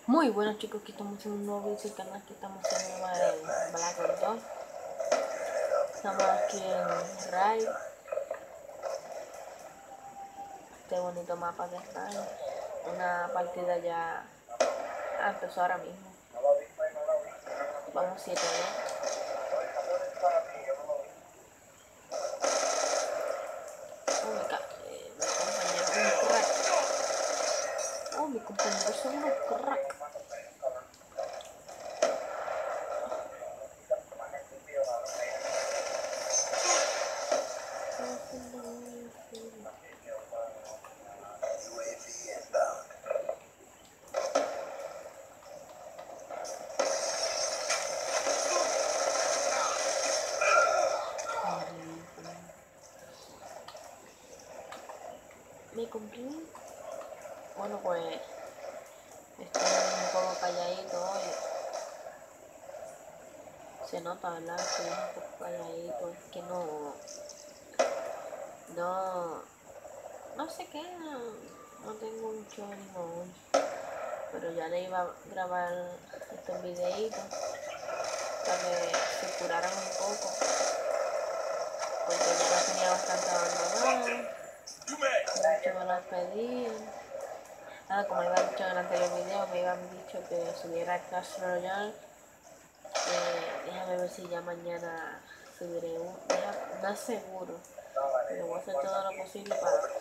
Muy buenos chicos, aquí estamos en un nuevo video del canal, que estamos en el Black Ops 2. Estamos aquí en Raid. Este bonito mapa de Raid. Una partida ya empezó ahora mismo. Vamos 7 mi compañero son unos crack. Me cumplí. Bueno, pues estoy un poco calladito hoy. Se nota, ¿verdad? Estoy un poco calladito. Es que no sé qué, no tengo mucho ánimo hoy. Pero ya le iba a grabar estos videitos para que se curaran un poco. Porque ya la tenía bastante abandonada. Mucho me las pedían. Como había dicho en el anterior video, me habían dicho que subiera Clash Royale. Déjame ver si ya mañana subiré un. No es seguro, pero voy a hacer todo lo posible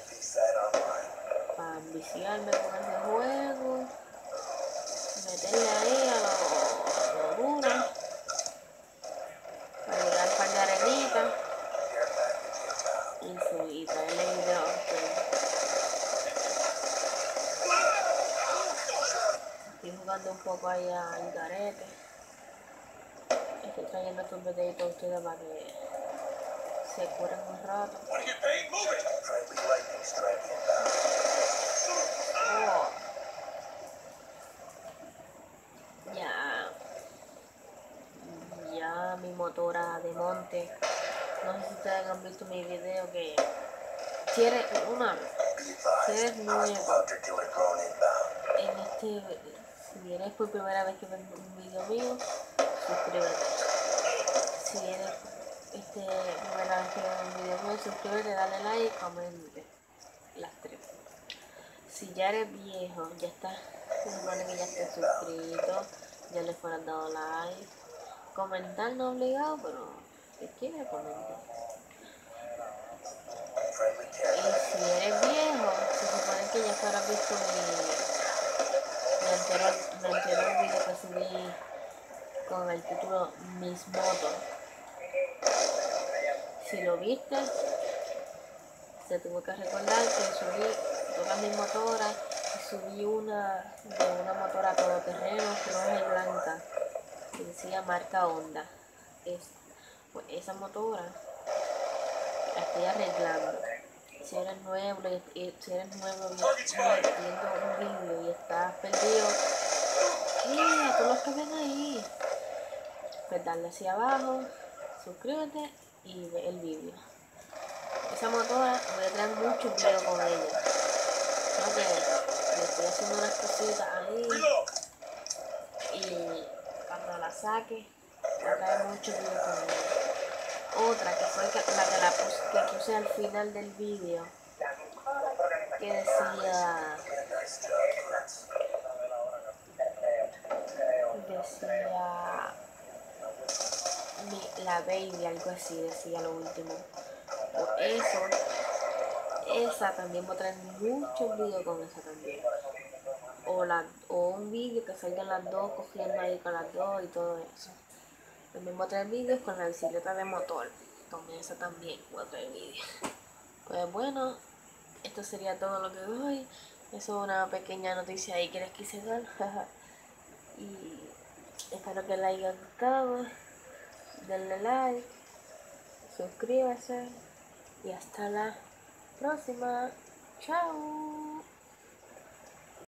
para viciarme con ese juego, meterle ahí a lo duro, para llegar a par de arenitas y traerle videos. Estoy jugando un poco ahí al garete. Estoy trayendo estos videitos a ustedes para que se curen un rato. Oh, ya mi motora de monte. No sé si ustedes han visto mi video, que si eres nuevo en si eres por primera vez que ves un video mío, suscríbete. Si eres primera vez que ves un video mío, suscríbete, dale like y comente las tres. Si ya eres viejo, ya estás, se supone que ya estés suscrito, ya le fueras dado like. Comentar no obligado, pero si quieres comentar. Y si eres viejo, se supone que ya fueras visto mi anterior video que subí con el título Mis Motos. Si lo viste, se tuvo que recordar que subí todas mis motoras y subí una motora todoterreno roja y blanca que decía marca Honda. Pues esa motora la estoy arreglando. Si eres nuevo viendo un vídeo y estás perdido, a todos los que ven ahí, pues dale hacia abajo, suscríbete y ve el vídeo. Esa motora voy a traer muchos videos con ella. Creo que le estoy haciendo unas cositas ahí y cuando la saque voy a traer muchos videos con ella. Otra que fue la que puse al final del vídeo, que decía la baby, algo así decía lo último. Pues esa también voy a traer muchos videos con esa también. O un vídeo que salgan las dos cogiendo ahí con las dos y todo eso. También voy a traer vídeos con la bicicleta de motor. Con esa también voy a traer vídeos. Pues bueno, esto sería todo lo que doy. Eso es una pequeña noticia ahí que les quise dar. Y espero que les haya gustado. Denle like, suscríbase y hasta la próxima. Chao.